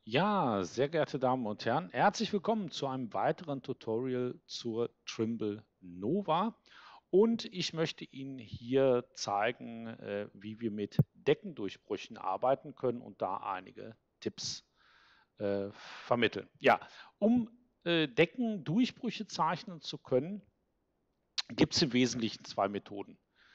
Ja, sehr geehrte Damen und Herren, herzlich willkommen zu einem weiteren Tutorial zur Trimble Nova. Und ich möchte Ihnen hier zeigen, wie wir mit Deckendurchbrüchen arbeiten können und da einige Tipps vermitteln. Ja, um Deckendurchbrüche zeichnen zu können, gibt es im Wesentlichen zwei Methoden.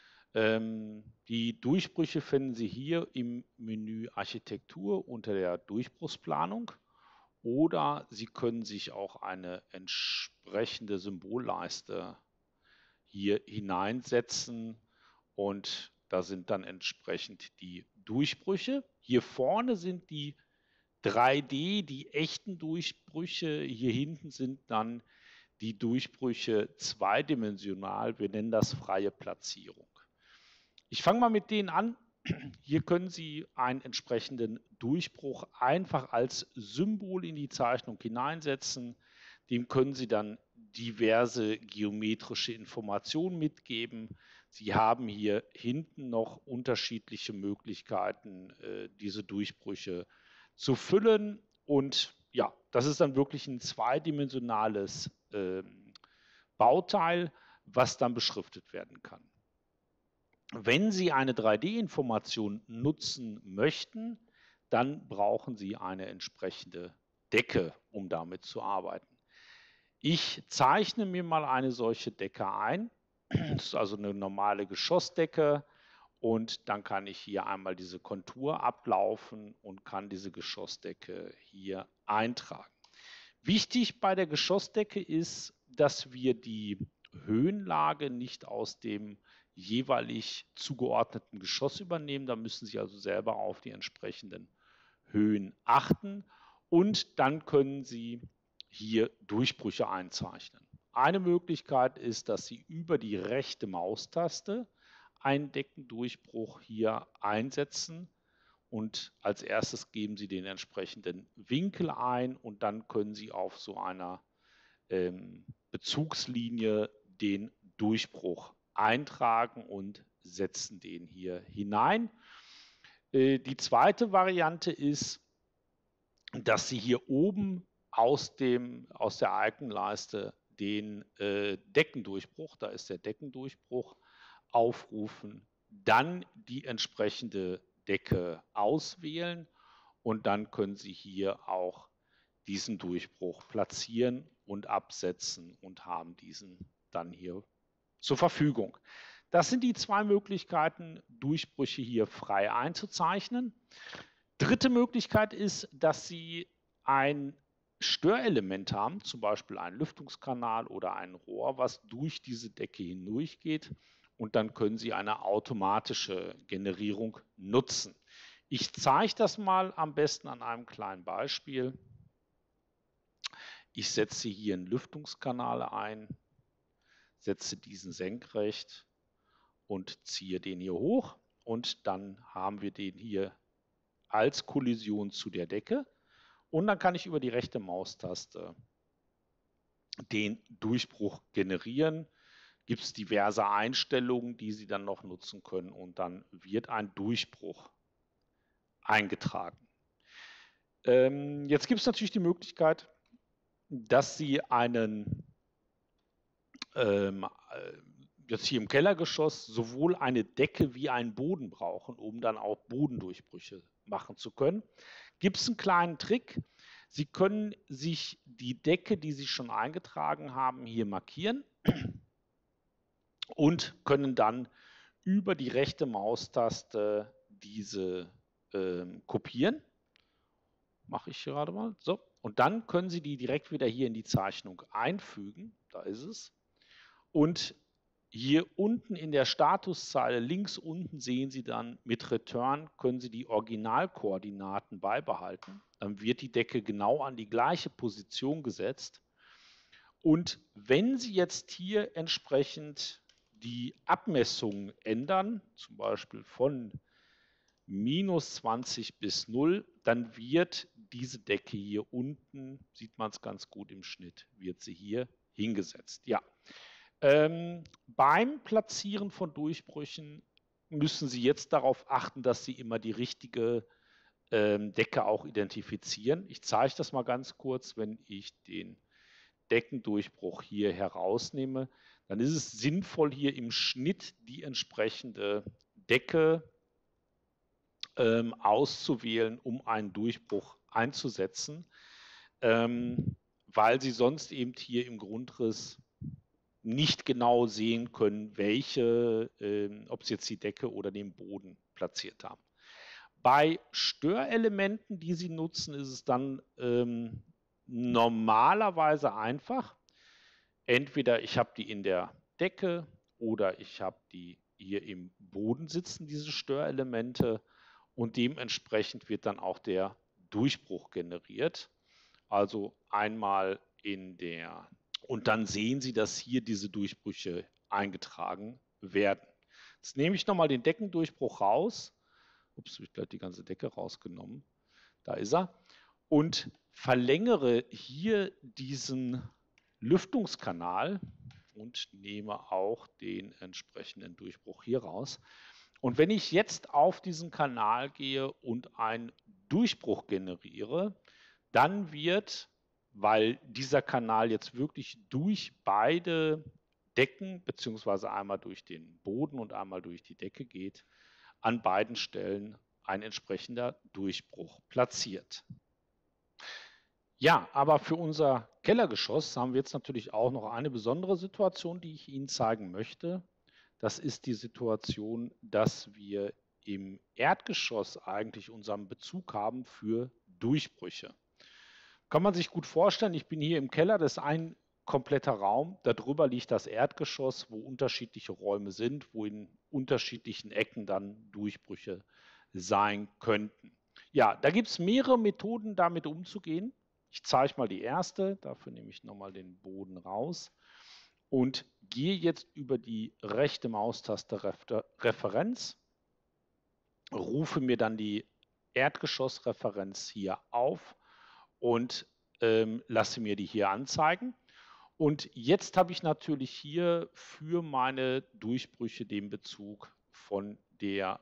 Die Durchbrüche finden Sie hier im Menü Architektur unter der Durchbruchsplanung oder Sie können sich auch eine entsprechende Symbolleiste hier hineinsetzen und da sind dann entsprechend die Durchbrüche. Hier vorne sind die 3D, die echten Durchbrüche. Hier hinten sind dann die Durchbrüche zweidimensional. Wir nennen das freie Platzierung. Ich fange mal mit denen an. Hier können Sie einen entsprechenden Durchbruch einfach als Symbol in die Zeichnung hineinsetzen. Dem können Sie dann diverse geometrische Informationen mitgeben. Sie haben hier hinten noch unterschiedliche Möglichkeiten, diese Durchbrüche zu füllen. Und ja, das ist dann wirklich ein zweidimensionales Bauteil, was dann beschriftet werden kann. Wenn Sie eine 3D-Information nutzen möchten, dann brauchen Sie eine entsprechende Decke, um damit zu arbeiten. Ich zeichne mir mal eine solche Decke ein. Das ist also eine normale Geschossdecke. Und dann kann ich hier einmal diese Kontur ablaufen und kann diese Geschossdecke hier eintragen. Wichtig bei der Geschossdecke ist, dass wir die Höhenlage nicht aus dem jeweilig zugeordneten Geschoss übernehmen. Da müssen Sie also selber auf die entsprechenden Höhen achten. Und dann können Sie hier Durchbrüche einzeichnen. Eine Möglichkeit ist, dass Sie über die rechte Maustaste einen Deckendurchbruch hier einsetzen. Und als erstes geben Sie den entsprechenden Winkel ein und dann können Sie auf so einer Bezugslinie den Durchbruch eintragen und setzen den hier hinein. Die zweite Variante ist, dass Sie hier oben aus der Icon-Leiste den Deckendurchbruch, da ist der Deckendurchbruch, aufrufen, dann die entsprechende Decke auswählen und dann können Sie hier auch diesen Durchbruch platzieren und absetzen und haben diesen dann hier zur Verfügung. Das sind die zwei Möglichkeiten, Durchbrüche hier frei einzuzeichnen. Dritte Möglichkeit ist, dass Sie ein Störelement haben, zum Beispiel einen Lüftungskanal oder ein Rohr, was durch diese Decke hindurchgeht. Und dann können Sie eine automatische Generierung nutzen. Ich zeige das mal am besten an einem kleinen Beispiel. Ich setze hier einen Lüftungskanal ein, setze diesen senkrecht und ziehe den hier hoch. Und dann haben wir den hier als Kollision zu der Decke. Und dann kann ich über die rechte Maustaste den Durchbruch generieren. Gibt es diverse Einstellungen, die Sie dann noch nutzen können und dann wird ein Durchbruch eingetragen. Jetzt gibt es natürlich die Möglichkeit, dass Sie einen jetzt hier im Kellergeschoss sowohl eine Decke wie einen Boden brauchen, um dann auch Bodendurchbrüche machen zu können. Gibt es einen kleinen Trick? Sie können sich die Decke, die Sie schon eingetragen haben, hier markieren und können dann über die rechte Maustaste diese kopieren. Mache ich gerade mal. So. Und dann können Sie die direkt wieder hier in die Zeichnung einfügen. Da ist es. Und hier unten in der Statuszeile links unten sehen Sie dann mit Return können Sie die Originalkoordinaten beibehalten. Dann wird die Decke genau an die gleiche Position gesetzt. Und wenn Sie jetzt hier entsprechend die Abmessungen ändern, zum Beispiel von minus 20 bis 0, dann wird diese Decke hier unten, sieht man es ganz gut im Schnitt, wird sie hier hingesetzt. Ja. Beim Platzieren von Durchbrüchen müssen Sie jetzt darauf achten, dass Sie immer die richtige Decke auch identifizieren. Ich zeige das mal ganz kurz, wenn ich den Deckendurchbruch hier herausnehme, dann ist es sinnvoll, hier im Schnitt die entsprechende Decke auszuwählen, um einen Durchbruch einzusetzen, weil Sie sonst eben hier im Grundriss nicht genau sehen können, welche, ob Sie jetzt die Decke oder den Boden platziert haben. Bei Störelementen, die Sie nutzen, ist es dann normalerweise einfach. Entweder ich habe die in der Decke oder ich habe die hier im Boden sitzen, diese Störelemente, und dementsprechend wird dann auch der Durchbruch generiert. Also einmal in der, und dann sehen Sie, dass hier diese Durchbrüche eingetragen werden. Jetzt nehme ich nochmal den Deckendurchbruch raus. Ups, habe ich gleich die ganze Decke rausgenommen. Da ist er. Und verlängere hier diesen Lüftungskanal und nehme auch den entsprechenden Durchbruch hier raus. Und wenn ich jetzt auf diesen Kanal gehe und einen Durchbruch generiere, dann wird, weil dieser Kanal jetzt wirklich durch beide Decken, beziehungsweise einmal durch den Boden und einmal durch die Decke geht, an beiden Stellen ein entsprechender Durchbruch platziert. Ja, aber für unser Kellergeschoss haben wir jetzt natürlich auch noch eine besondere Situation, die ich Ihnen zeigen möchte. Das ist die Situation, dass wir im Erdgeschoss eigentlich unseren Bezug haben für Durchbrüche. Kann man sich gut vorstellen, ich bin hier im Keller, das ist ein kompletter Raum. Darüber liegt das Erdgeschoss, wo unterschiedliche Räume sind, wo in unterschiedlichen Ecken dann Durchbrüche sein könnten. Ja, da gibt es mehrere Methoden, damit umzugehen. Ich zeige mal die erste, dafür nehme ich nochmal den Boden raus und gehe jetzt über die rechte Maustaste Referenz, rufe mir dann die Erdgeschossreferenz hier auf und lasse mir die hier anzeigen. Und jetzt habe ich natürlich hier für meine Durchbrüche den Bezug von der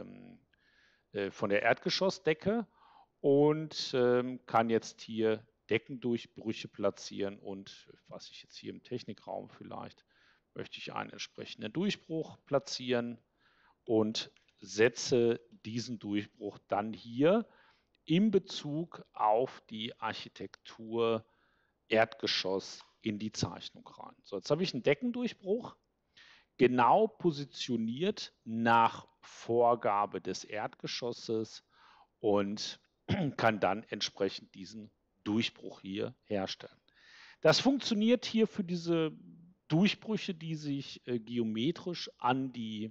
Erdgeschossdecke und kann jetzt hier Deckendurchbrüche platzieren und was ich jetzt hier im Technikraum vielleicht, möchte ich einen entsprechenden Durchbruch platzieren und setze diesen Durchbruch dann hier in Bezug auf die Architektur Erdgeschoss in die Zeichnung rein. So, jetzt habe ich einen Deckendurchbruch, genau positioniert nach Vorgabe des Erdgeschosses und kann dann entsprechend diesen Durchbruch hier herstellen. Das funktioniert hier für diese Durchbrüche, die sich geometrisch an die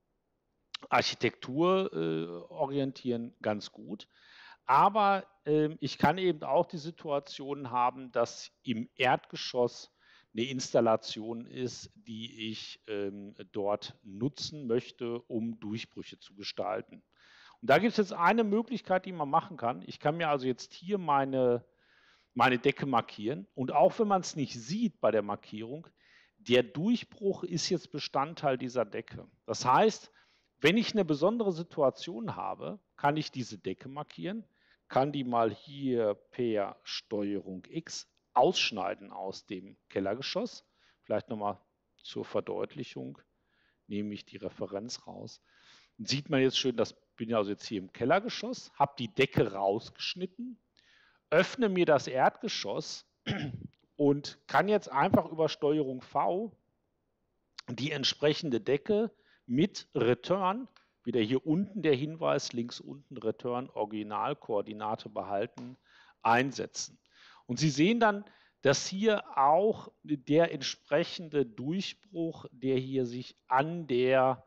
Architektur orientieren, ganz gut. Aber ich kann eben auch die Situation haben, dass im Erdgeschoss eine Installation ist, die ich dort nutzen möchte, um Durchbrüche zu gestalten. Und da gibt es jetzt eine Möglichkeit, die man machen kann. Ich kann mir also jetzt hier meine Decke markieren. Und auch wenn man es nicht sieht bei der Markierung, der Durchbruch ist jetzt Bestandteil dieser Decke. Das heißt, wenn ich eine besondere Situation habe, kann ich diese Decke markieren, kann die mal hier per Steuerung X ausschneiden aus dem Kellergeschoss. Vielleicht nochmal zur Verdeutlichung nehme ich die Referenz raus. Dann sieht man jetzt schön, das bin ja also jetzt hier im Kellergeschoss, habe die Decke rausgeschnitten, öffne mir das Erdgeschoss und kann jetzt einfach über Steuerung V die entsprechende Decke mit Return, wieder hier unten der Hinweis, links unten Return, Originalkoordinate behalten, einsetzen. Und Sie sehen dann, dass hier auch der entsprechende Durchbruch, der hier sich an der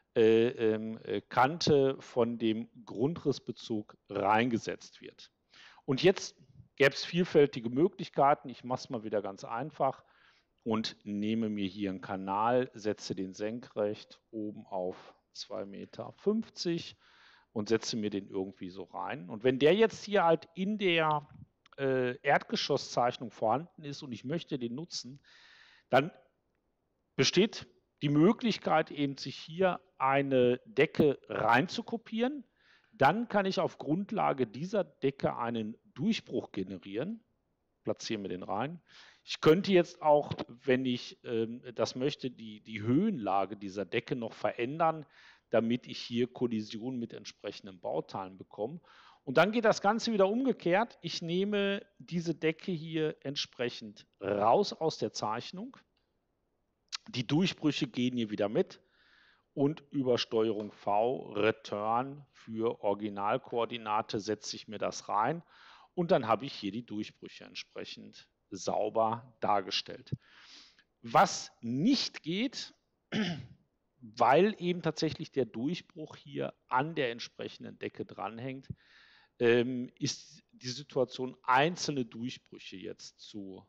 Kante von dem Grundrissbezug reingesetzt wird. Und jetzt gäbe es vielfältige Möglichkeiten. Ich mache es mal wieder ganz einfach und nehme mir hier einen Kanal, setze den senkrecht oben auf 2,50 Meter und setze mir den irgendwie so rein. Und wenn der jetzt hier halt in der Erdgeschosszeichnung vorhanden ist und ich möchte den nutzen, dann besteht die Möglichkeit, eben sich hier eine Decke rein zu kopieren, Dann kann ich auf Grundlage dieser Decke einen Durchbruch generieren. Platzieren wir den rein. Ich könnte jetzt auch, wenn ich das möchte, die Höhenlage dieser Decke noch verändern, damit ich hier Kollision mit entsprechenden Bauteilen bekomme. Und dann geht das Ganze wieder umgekehrt. Ich nehme diese Decke hier entsprechend raus aus der Zeichnung. Die Durchbrüche gehen hier wieder mit und über Steuerung V, Return für Originalkoordinate, setze ich mir das rein und dann habe ich hier die Durchbrüche entsprechend sauber dargestellt. Was nicht geht, weil eben tatsächlich der Durchbruch hier an der entsprechenden Decke dranhängt, ist die Situation, einzelne Durchbrüche jetzt zu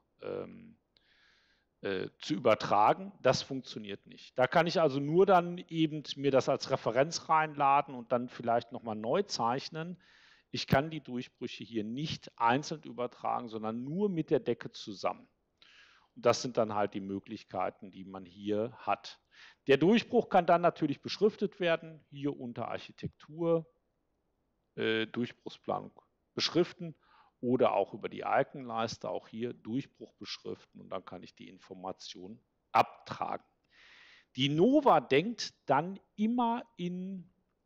übertragen. Das funktioniert nicht. Da kann ich also nur dann eben mir das als Referenz reinladen und dann vielleicht nochmal neu zeichnen. Ich kann die Durchbrüche hier nicht einzeln übertragen, sondern nur mit der Decke zusammen. Und das sind dann halt die Möglichkeiten, die man hier hat. Der Durchbruch kann dann natürlich beschriftet werden, hier unter Architektur, Durchbruchsplanung beschriften oder auch über die Icon-Leiste, auch hier Durchbruch beschriften und dann kann ich die Information abtragen. Die Nova denkt dann immer in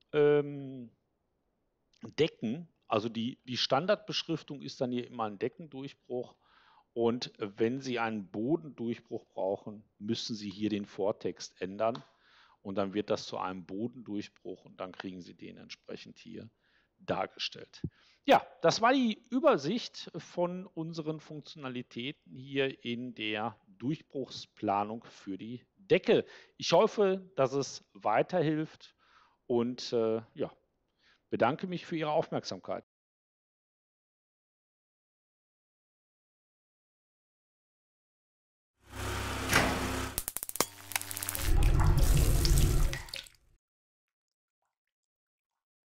Decken, also die Standardbeschriftung ist dann hier immer ein Deckendurchbruch und wenn Sie einen Bodendurchbruch brauchen, müssen Sie hier den Vortext ändern und dann wird das zu einem Bodendurchbruch und dann kriegen Sie den entsprechend hier dargestellt. Ja, das war die Übersicht von unseren Funktionalitäten hier in der Durchbruchsplanung für die Decke. Ich hoffe, dass es weiterhilft und ja, bedanke mich für Ihre Aufmerksamkeit.